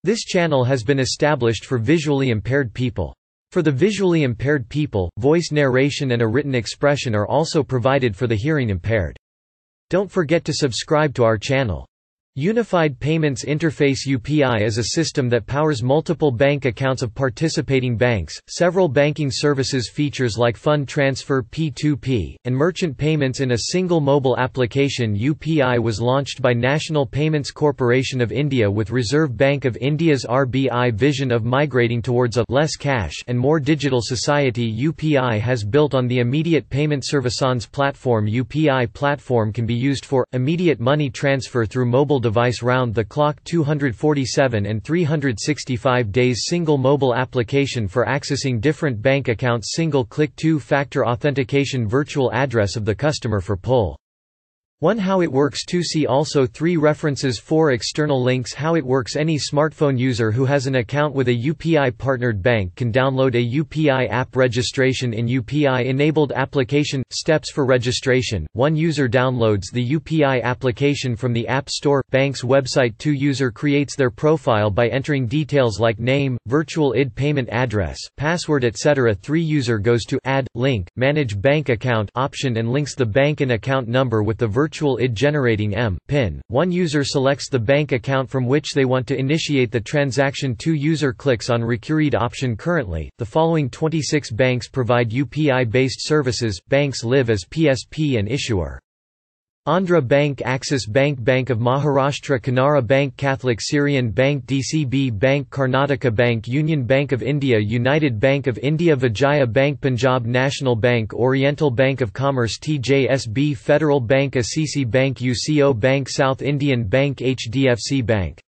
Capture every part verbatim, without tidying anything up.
This channel has been established for visually impaired people. For the visually impaired people, voice narration and a written expression are also provided for the hearing impaired. Don't forget to subscribe to our channel. Unified Payments Interface U P I is a system that powers multiple bank accounts of participating banks, several banking services features like fund transfer P two P, and merchant payments in a single mobile application. U P I was launched by National Payments Corporation of India with Reserve Bank of India's R B I vision of migrating towards a less cash and more digital society. U P I has built on the Immediate Payment Services platform. U P I platform can be used for immediate money transfer through mobile device round the clock two hundred forty-seven and three hundred sixty-five days, single mobile application for accessing different bank accounts, single click two-factor authentication, virtual address of the customer for pull. one How it works. two See also three References. four External links. How it works. Any smartphone user who has an account with a U P I partnered bank can download a U P I app. Registration in U P I enabled application. Steps for registration. one User downloads the U P I application from the App Store, bank's website. two User creates their profile by entering details like name, virtual I D payment address, password, et cetera. three User goes to Add, Link, Manage Bank Account option and links the bank and account number with the virtual Virtual I D generating M PIN. one User selects the bank account from which they want to initiate the transaction. two User clicks on Recurred option. Currently, the following twenty-six banks provide U P I-based services. Banks live as P S P and issuer: Andhra Bank, Axis Bank, Bank of Maharashtra, Canara Bank, Catholic Syrian Bank, D C B Bank, Karnataka Bank, Union Bank of India, United Bank of India, Vijaya Bank, Punjab National Bank, Oriental Bank of Commerce, T J S B, Federal Bank, A C C Bank, U C O Bank, South Indian Bank, H D F C Bank,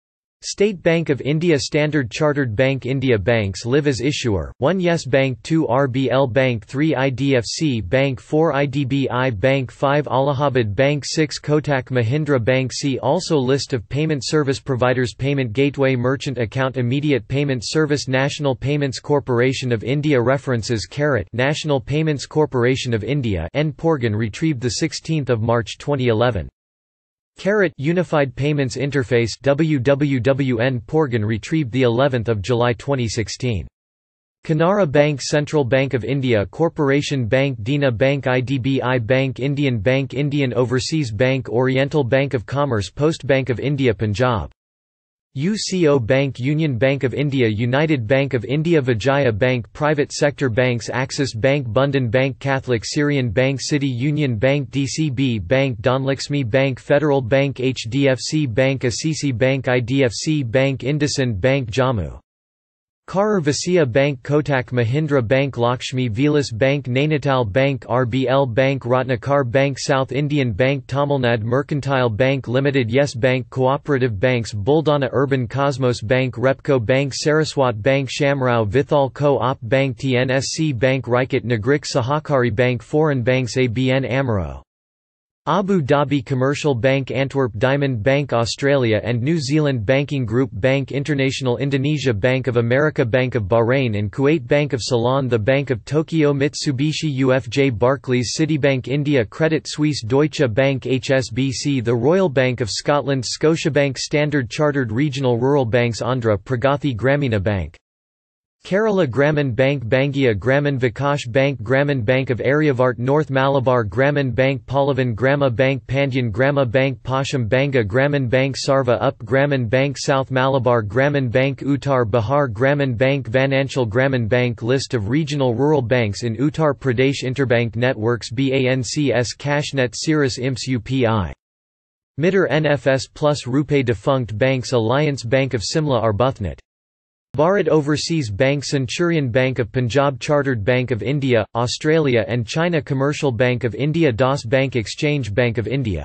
State Bank of India, Standard Chartered Bank. India banks live as issuer: one Yes Bank, two R B L Bank, three I D F C Bank, four I D B I Bank, five Allahabad Bank, six Kotak Mahindra Bank. See also List of payment service providers. Payment Gateway, Merchant Account, Immediate Payment Service, National Payments Corporation of India. References: Carrot, National Payments Corporation of India, N. Porgan, retrieved the sixteenth of March twenty eleven. Carrot, Unified Payments Interface, W W W N. Porgan, retrieved the eleventh of July twenty sixteen. Canara Bank, Central Bank of India Corporation Bank, Dena Bank, I D B I Bank, Indian Bank, Indian Overseas Bank, Oriental Bank of Commerce, Post Bank of India, Punjab U C O Bank, Union Bank of India, United Bank of India, Vijaya Bank. Private sector banks: Axis Bank, Bandhan Bank, Catholic Syrian Bank, City Union Bank, D C B Bank, Dhanlaxmi Bank, Federal Bank, H D F C Bank, A C C Bank, I D F C Bank, IndusInd Bank, Jammu Karar Visaya Bank, Kotak Mahindra Bank, Lakshmi Vilas Bank, Nainital Bank, R B L Bank, Ratnakar Bank, South Indian Bank, Tamilnad Mercantile Bank Limited, Yes Bank. Cooperative banks: Buldana Urban Cosmos Bank, Repco Bank, Saraswat Bank, Shamrao Vithal Co-op Bank, T N S C Bank, Raikat Nagrik Sahakari Bank. Foreign banks: A B N Amaro, Abu Dhabi Commercial Bank, Antwerp Diamond Bank, Australia and New Zealand Banking Group, Bank International, Indonesia, Bank of America, Bank of Bahrain and Kuwait, Bank of Ceylon, the Bank of Tokyo, Mitsubishi U F J, Barclays, Citibank India, Credit Suisse, Deutsche Bank, H S B C, the Royal Bank of Scotland, Scotiabank, Standard Chartered Regional Rural Banks, Andhra Pragathi Gramina Bank, Kerala Gramin Bank, Bangia Gramin Vikash Bank, Gramin Bank of Aryavart, North Malabar Gramin Bank, Pallavan Grama Bank, Pandyan Grama Bank, Pasham Banga Gramin Bank, Sarva Up Gramin Bank, South Malabar Gramin Bank, Uttar Bihar Gramin Bank, Vananchal Gramin Bank. List of regional rural banks in Uttar Pradesh. Interbank networks: BANCS, Cashnet, Cirrus, I M S, U P I Mitter, N F S Plus, RuPay. Defunct banks: Alliance Bank of Simla, Arbuthnot, Bharat Overseas Bank, Centurion Bank of Punjab, Chartered Bank of India, Australia and China, Commercial Bank of India, Das Bank, Exchange Bank of India,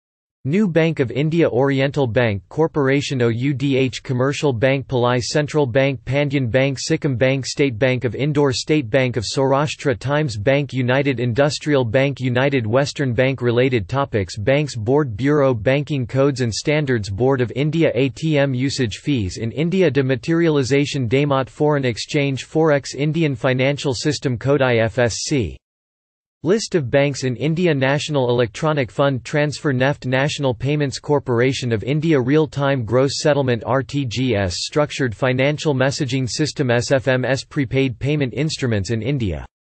New Bank of India, Oriental Bank Corporation, O U D H, Commercial Bank, Palai Central Bank, Pandyan Bank, Sikkim Bank, State Bank of Indore, State Bank of Saurashtra, Times Bank, United Industrial Bank, United Western Bank. Related topics: Banks Board, Bureau Banking Codes and Standards, Board of India, A T M usage fees in India, Dematerialization, Damat, Foreign Exchange, Forex, Indian Financial System Code, I F S C. List of banks in India. National Electronic Fund Transfer N E F T National Payments Corporation of India Real-Time Gross Settlement R T G S Structured Financial Messaging System S F M S Prepaid Payment Instruments in India.